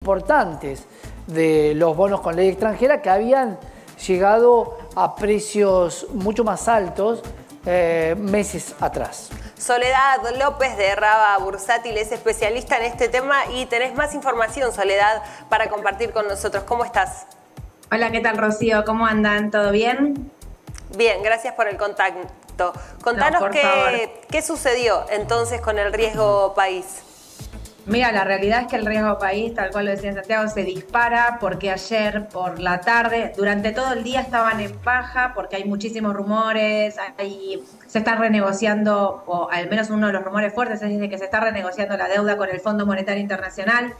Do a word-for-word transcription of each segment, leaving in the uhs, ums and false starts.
importantes de los bonos con ley extranjera que habían llegado a precios mucho más altos eh, meses atrás. Soledad López de Raba Bursátil es especialista en este tema y tenés más información, Soledad, para compartir con nosotros. ¿Cómo estás? Hola, ¿qué tal, Rocío? ¿Cómo andan? ¿Todo bien? Bien, gracias por el contacto. Contanos no, qué, qué sucedió entonces con el riesgo país. Mira, la realidad es que el riesgo país, tal cual lo decía Santiago, se dispara porque ayer por la tarde, durante todo el día estaban en baja porque hay muchísimos rumores, hay, se está renegociando, o al menos uno de los rumores fuertes es de que se está renegociando la deuda con el Fondo Monetario Internacional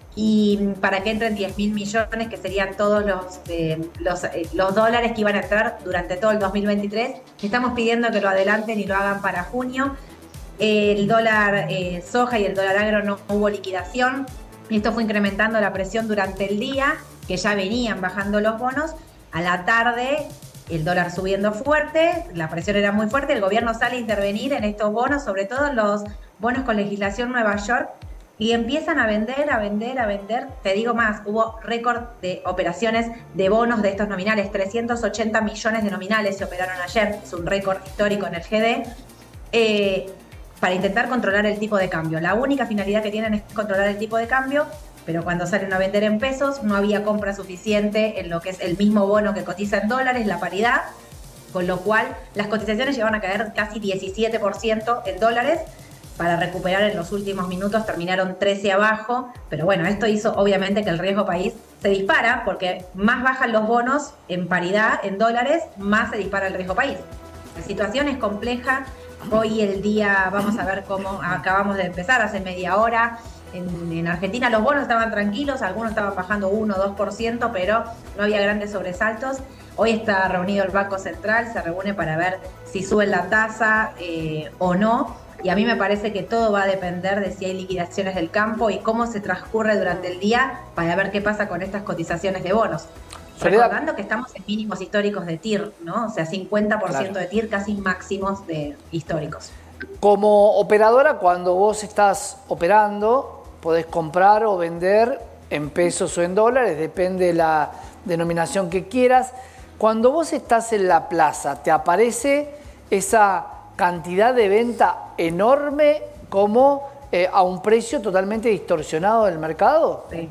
y para que entren diez mil millones, que serían todos los, eh, los, eh, los dólares que iban a entrar durante todo el dos mil veintitrés. Estamos pidiendo que lo adelanten y lo hagan para junio. El dólar eh, soja y el dólar agro no hubo liquidación. Esto fue incrementando la presión durante el día, que ya venían bajando los bonos. A la tarde, el dólar subiendo fuerte, la presión era muy fuerte. El gobierno sale a intervenir en estos bonos, sobre todo en los bonos con legislación Nueva York, y empiezan a vender, a vender, a vender. Te digo más, hubo récord de operaciones de bonos de estos nominales. trescientos ochenta millones de nominales se operaron ayer. Es un récord histórico en el G D. Eh, para intentar controlar el tipo de cambio. La única finalidad que tienen es controlar el tipo de cambio, pero cuando salen a vender en pesos no había compra suficiente en lo que es el mismo bono que cotiza en dólares, la paridad, con lo cual las cotizaciones llegaron a caer casi diecisiete por ciento en dólares. Para recuperar en los últimos minutos terminaron trece abajo, pero bueno, esto hizo obviamente que el riesgo país se dispara, porque más bajan los bonos en paridad, en dólares, más se dispara el riesgo país. La situación es compleja. Hoy el día, vamos a ver cómo acabamos de empezar, hace media hora. En, en Argentina los bonos estaban tranquilos, algunos estaban bajando uno o dos por ciento, pero no había grandes sobresaltos. Hoy está reunido el Banco Central, se reúne para ver si sube la tasa eh, o no. Y a mí me parece que todo va a depender de si hay liquidaciones del campo y cómo se transcurre durante el día para ver qué pasa con estas cotizaciones de bonos. Soledad. Recordando que estamos en mínimos históricos de T I R, ¿no? O sea, cincuenta por ciento Claro. de T I R, casi máximos de históricos. Como operadora, cuando vos estás operando, podés comprar o vender en pesos o en dólares, depende de la denominación que quieras. Cuando vos estás en la plaza, ¿te aparece esa cantidad de venta enorme como eh, a un precio totalmente distorsionado del mercado? Sí,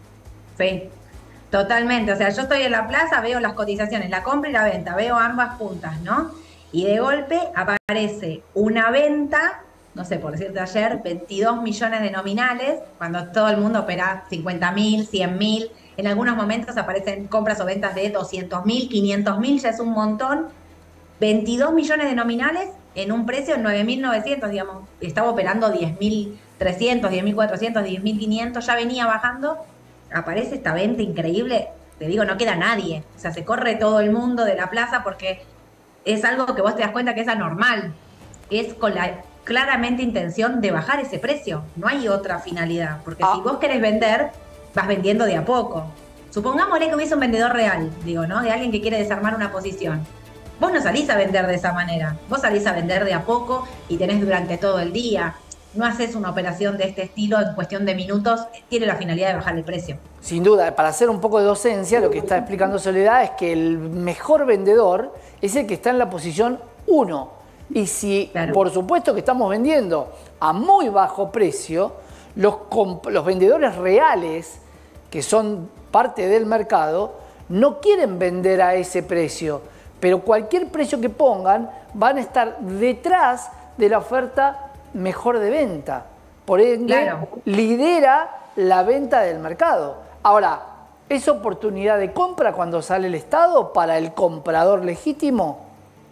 sí. Totalmente, o sea, yo estoy en la plaza, veo las cotizaciones, la compra y la venta, veo ambas puntas, ¿no? Y de golpe aparece una venta, no sé, por decirte ayer, veintidós millones de nominales, cuando todo el mundo opera cincuenta mil, cien mil, en algunos momentos aparecen compras o ventas de doscientos mil, quinientos mil, ya es un montón, veintidós millones de nominales en un precio de nueve mil novecientos, digamos, estaba operando diez mil trescientos, diez mil cuatrocientos, diez mil quinientos, ya venía bajando. Aparece esta venta increíble, te digo, no queda nadie, o sea, se corre todo el mundo de la plaza porque es algo que vos te das cuenta que es anormal, es con la claramente intención de bajar ese precio, no hay otra finalidad, porque ah. si vos querés vender, vas vendiendo de a poco. Supongámosle que hubiese un vendedor real, digo, ¿no? De alguien que quiere desarmar una posición. Vos no salís a vender de esa manera, vos salís a vender de a poco y tenés durante todo el día. No haces una operación de este estilo en cuestión de minutos, tiene la finalidad de bajar el precio. Sin duda, para hacer un poco de docencia, lo que está explicando Soledad es que el mejor vendedor es el que está en la posición uno. Y si, claro, por supuesto que estamos vendiendo a muy bajo precio, los, los vendedores reales, que son parte del mercado, no quieren vender a ese precio, pero cualquier precio que pongan van a estar detrás de la oferta mejor de venta. Por ende, claro, lidera la venta del mercado. Ahora, ¿es oportunidad de compra cuando sale el Estado para el comprador legítimo?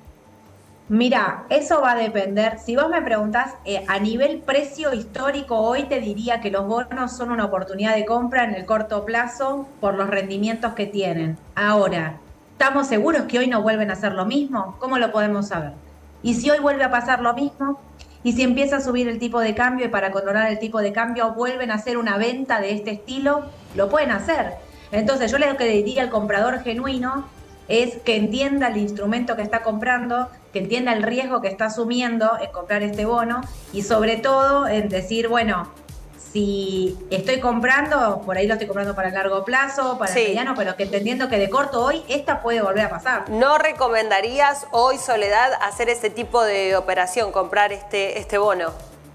Mira, eso va a depender. Si vos me preguntás, eh, a nivel precio histórico, hoy te diría que los bonos son una oportunidad de compra en el corto plazo por los rendimientos que tienen. Ahora, ¿estamos seguros que hoy no vuelven a hacer lo mismo? ¿Cómo lo podemos saber? Y si hoy vuelve a pasar lo mismo, y si empieza a subir el tipo de cambio y para controlar el tipo de cambio vuelven a hacer una venta de este estilo, lo pueden hacer. Entonces yo lo que le diría al comprador genuino es que entienda el instrumento que está comprando, que entienda el riesgo que está asumiendo en comprar este bono y sobre todo en decir, bueno, si estoy comprando, por ahí lo estoy comprando para el largo plazo, para sí. el mediano, pero que entendiendo que de corto hoy, esta puede volver a pasar. ¿No recomendarías hoy, Soledad, hacer ese tipo de operación, comprar este, este bono?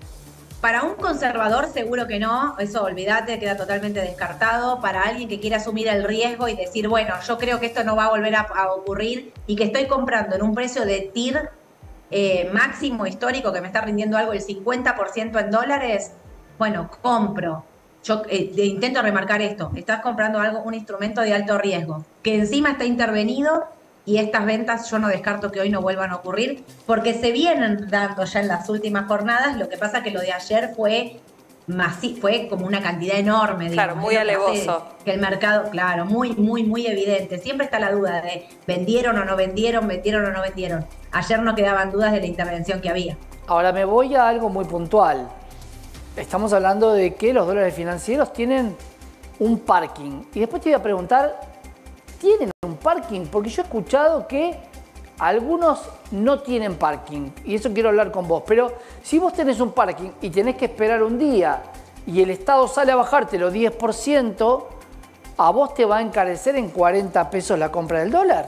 Para un conservador seguro que no, eso olvídate, queda totalmente descartado. Para alguien que quiera asumir el riesgo y decir, bueno, yo creo que esto no va a volver a, a ocurrir y que estoy comprando en un precio de T I R eh, máximo histórico que me está rindiendo algo el cincuenta por ciento en dólares, bueno, compro. Yo eh, intento remarcar esto, estás comprando algo, un instrumento de alto riesgo, que encima está intervenido y estas ventas yo no descarto que hoy no vuelvan a ocurrir, porque se vienen dando ya en las últimas jornadas, lo que pasa que lo de ayer fue masi- fue como una cantidad enorme. Claro, digamos, muy ¿no? alevoso. Que el mercado, claro, muy, muy, muy evidente. Siempre está la duda de vendieron o no vendieron, vendieron o no vendieron. Ayer no quedaban dudas de la intervención que había. Ahora me voy a algo muy puntual. Estamos hablando de que los dólares financieros tienen un parking. Y después te voy a preguntar, ¿tienen un parking? Porque yo he escuchado que algunos no tienen parking. Y eso quiero hablar con vos. Pero si vos tenés un parking y tenés que esperar un día y el Estado sale a bajártelo diez por ciento, ¿a vos te va a encarecer en cuarenta pesos la compra del dólar?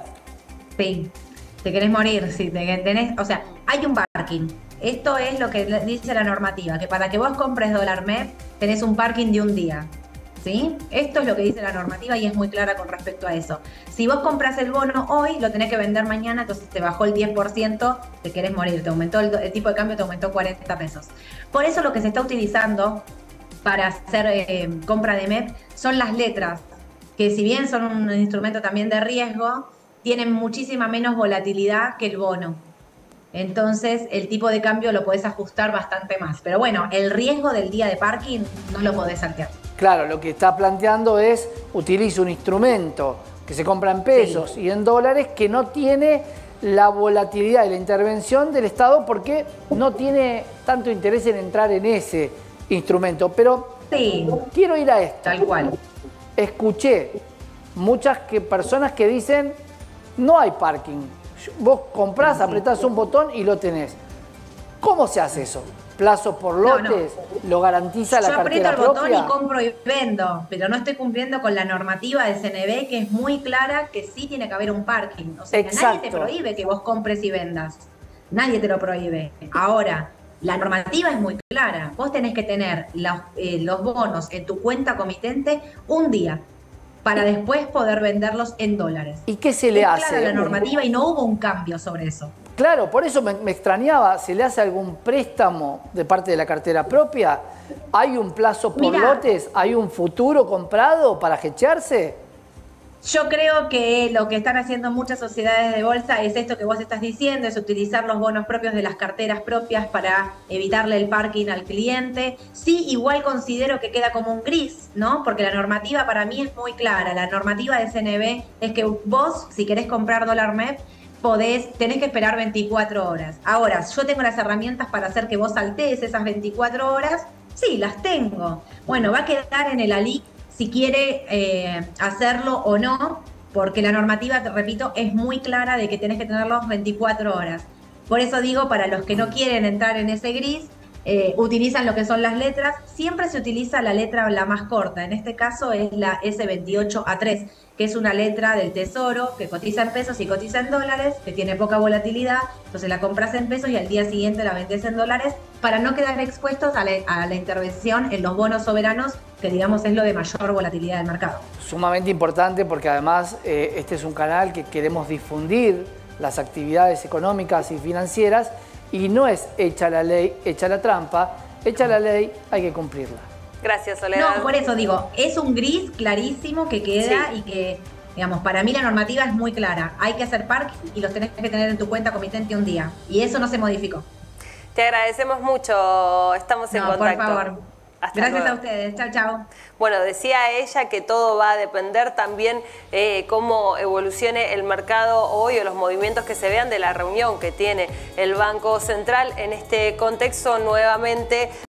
Sí, te querés morir. Si te tenés, o sea, hay un parking. Esto es lo que dice la normativa, que para que vos compres dólar M E P tenés un parking de un día, ¿sí? Esto es lo que dice la normativa y es muy clara con respecto a eso. Si vos compras el bono hoy, lo tenés que vender mañana, entonces te bajó el diez por ciento, te querés morir, te aumentó el, el tipo de cambio, te aumentó cuarenta pesos. Por eso lo que se está utilizando para hacer eh, compra de M E P son las letras, que si bien son un instrumento también de riesgo, tienen muchísima menos volatilidad que el bono. Entonces, el tipo de cambio lo podés ajustar bastante más. Pero bueno, el riesgo del día de parking no lo podés saltear. Claro, lo que está planteando es utiliza un instrumento que se compra en pesos sí. y en dólares que no tiene la volatilidad y la intervención del Estado porque no tiene tanto interés en entrar en ese instrumento. Pero sí. quiero ir a esto. Tal cual. Escuché muchas que, personas que dicen no hay parking. Vos comprás, apretás un botón y lo tenés. ¿Cómo se hace eso? ¿Plazo por lotes? No, no. ¿Lo garantiza la Yo cartera aprieto el propia? botón y compro y vendo, pero no estoy cumpliendo con la normativa de C N B, que es muy clara que sí tiene que haber un parking. O sea, que nadie te prohíbe que vos compres y vendas. Nadie te lo prohíbe. Ahora, la normativa es muy clara. Vos tenés que tener los, eh, los bonos en tu cuenta comitente un día, para después poder venderlos en dólares. ¿Y qué se le es hace? Clara la normativa y no hubo un cambio sobre eso. Claro, por eso me, me extrañaba, ¿se le hace algún préstamo de parte de la cartera propia? ¿Hay un plazo por Mirá, lotes? ¿Hay un futuro comprado para hedgearse? Yo creo que lo que están haciendo muchas sociedades de bolsa es esto que vos estás diciendo, es utilizar los bonos propios de las carteras propias para evitarle el parking al cliente. Sí, igual considero que queda como un gris, ¿no? Porque la normativa para mí es muy clara. La normativa de C N B es que vos, si querés comprar dólar M E P, podés, tenés que esperar veinticuatro horas. Ahora, yo tengo las herramientas para hacer que vos saltees esas veinticuatro horas. Sí, las tengo. Bueno, va a quedar en el A L I C si quiere eh, hacerlo o no, porque la normativa, te repito, es muy clara de que tenés que tenerlos veinticuatro horas. Por eso digo, para los que no quieren entrar en ese gris, eh, utilizan lo que son las letras. Siempre se utiliza la letra la más corta, en este caso es la S veintiocho A tres, que es una letra del Tesoro que cotiza en pesos y cotiza en dólares, que tiene poca volatilidad, entonces la compras en pesos y al día siguiente la vendes en dólares para no quedar expuestos a la, a la intervención en los bonos soberanos, que digamos es lo de mayor volatilidad del mercado. Sumamente importante porque además eh, este es un canal que queremos difundir las actividades económicas y financieras y no es hecha la ley, hecha la trampa, hecha la ley, hay que cumplirla. Gracias, Soledad. No, por eso digo, es un gris clarísimo que queda sí. y que, digamos, para mí la normativa es muy clara. Hay que hacer parking y los tenés que tener en tu cuenta comitente un día. Y eso no se modificó. Te agradecemos mucho, estamos en no, contacto. Por favor. Hasta Gracias luego. a ustedes. Chao, chao. Bueno, decía ella que todo va a depender también eh, cómo evolucione el mercado hoy o los movimientos que se vean de la reunión que tiene el Banco Central en este contexto nuevamente.